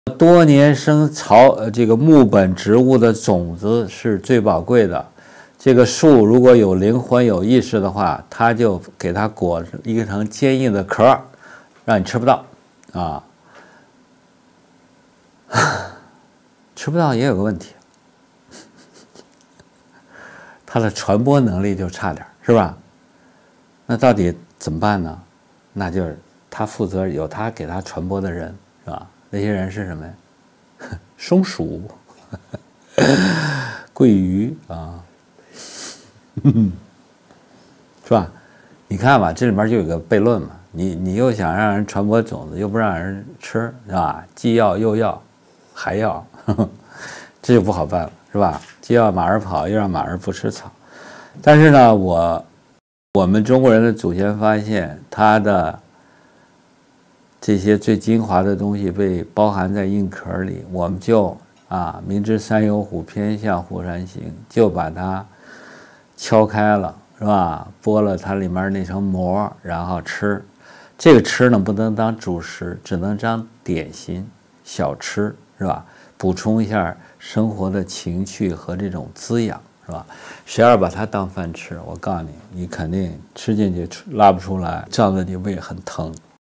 多年生这个木本植物的种子是最宝贵的。这个树如果有灵魂、有意识的话，它就给它裹一层坚硬的壳，让你吃不到啊。吃不到也有个问题，它的传播能力就差点，是吧？那到底怎么办呢？那就是他负责有他给他传播的人，是吧？那些人是什么呀？松鼠、鳜鱼啊，是吧？你看吧，这里面就有个悖论嘛。你又想让人传播种子，又不让人吃，是吧？既要又要，还要，这就不好办了，是吧？既要马儿跑，又让马儿不吃草。但是呢，我们中国人的祖先发现，他的这些最精华的东西被包含在硬壳里，我们就明知山有虎，偏向虎山行，就把它敲开了，是吧？剥了它里面那层膜，然后吃。这个吃呢，不能当主食，只能当点心、小吃，是吧？补充一下生活的情趣和这种滋养，是吧？谁要把它当饭吃，我告诉你，你肯定吃进去拉不出来，胀得你胃很疼。